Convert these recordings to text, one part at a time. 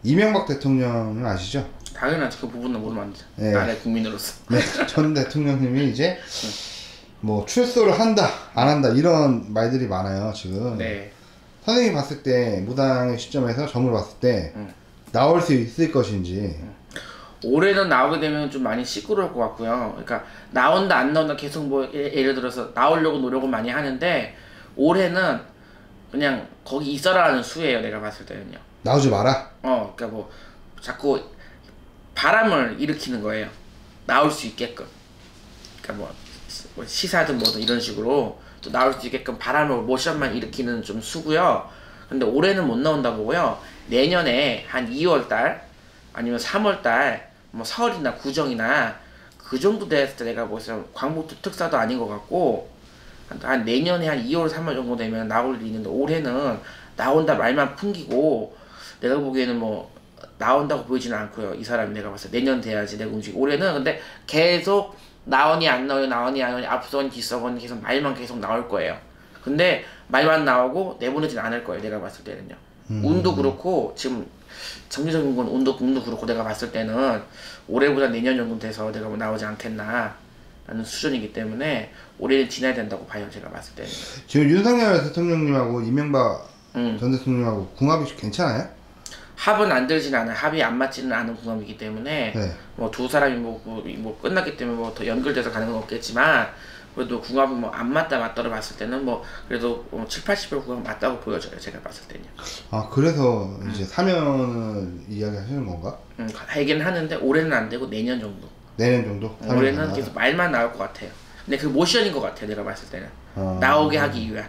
이명박 대통령은 아시죠? 당연하지. 그 부분은 모르면 안 돼. 네. 나라의 국민으로서. 네, 전 대통령님이 이제 뭐 출소를 한다, 안 한다 이런 말들이 많아요 지금. 네. 선생님이 봤을 때 무당의 시점에서 점을 봤을 때 나올 수 있을 것인지. 올해는 나오게 되면 좀 많이 시끄러울 것 같고요. 그러니까 나온다 안 나온다 계속 뭐 예를 들어서 나오려고 노력을 많이 하는데 올해는 그냥 거기 있어라는 수예요. 내가 봤을 때는요. 나오지 마라. 그러니까 뭐 자꾸 바람을 일으키는 거예요. 나올 수 있게끔. 그러니까 뭐 시사든 뭐든 이런 식으로 또 나올 수 있게끔 바람을 모션만 일으키는 좀 수고요. 근데 올해는 못 나온다 보고요. 내년에 한 2월달 아니면 3월달 뭐 설이나 구정이나 그 정도 됐을 때 내가 보기서 광복도 특사도 아닌 것 같고 한 내년에 한 2월 3월 정도 되면 나올 일이 있는데 올해는 나온다 말만 풍기고 내가 보기에는 뭐 나온다고 보이지는 않고요. 이 사람이 내가 봤을 때 내년 돼야지 내가 움직이고 올해는 근데 계속 나오니 안 나오니 나오니 안 나오니 앞서건 뒤서건 계속 말만 계속 나올 거예요. 근데 말만 나오고 내보내진 않을 거예요. 내가 봤을 때는요. 운도 그렇고 지금 정기적인 건 운도 그렇고 내가 봤을 때는 올해보다 내년 정도 돼서 내가 뭐 나오지 않겠나 라는 수준이기 때문에 올해는 지나야 된다고 봐요. 제가 봤을 때는. 지금 윤석열 대통령님하고 이명박 전 대통령님하고 궁합이 괜찮아요? 합은 안 들진 않아요. 합이 안 맞지는 않은 궁합이기 때문에 네. 뭐 두 사람이 뭐 끝났기 때문에 뭐 더 연결돼서 가는 건 없겠지만 그래도 궁합이 뭐 안 맞다를 봤을 때는 뭐 그래도 7, 80% 궁합 맞다고 보여져요. 제가 봤을 때는요. 아 그래서 이제 사면을 이야기하시는 건가? 하긴 하는데 올해는 안 되고 내년 정도. 내년 정도? 올해는 계속 말만 나올 것 같아요. 근데 그 모션인 것 같아요. 내가 봤을 때는 나오게 하기 위한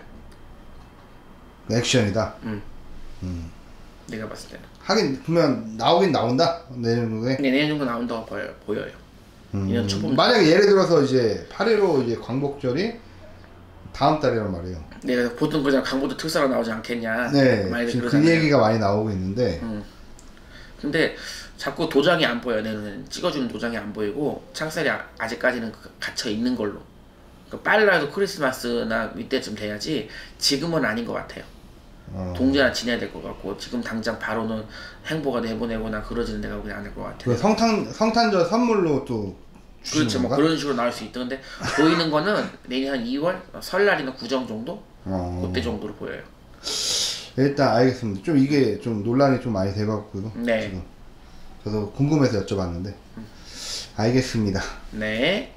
액션이다. 내가 봤을 때는. 하긴 그러면 나오긴 나온다 내년 정도에. 네, 내년 정도 나온다고 보여요. 내년 초봄. 만약에 예를 들어서 이제 8.15 이제 광복절이 다음 달이란 말이에요. 내가 보통 그냥 광복절 특사로 나오지 않겠냐. 네. 지금 그 얘기가 많이 나오고 있는데. 근데 자꾸 도장이 안 보여요. 내 눈에는 찍어주는 도장이 안 보이고 창살이 아직까지는 갇혀 있는 걸로. 그러니까 빨라도 크리스마스나 이때쯤 돼야지 지금은 아닌 것 같아요. 동전을 지내야 될 것 같고 지금 당장 바로는 행보가 내보내거나 그러지는 내가 보기 않을 것 같아요. 성탄절 선물로 또 그렇죠. 뭐 그런 식으로 나올 수 있다. 근데 보이는 거는 내년 한 2월 설날이나 구정 정도 그때 정도로 보여요. 일단 알겠습니다. 좀 이게 좀 논란이 좀 많이 돼갖고요. 네. 지금 저도 궁금해서 여쭤봤는데 알겠습니다. 네.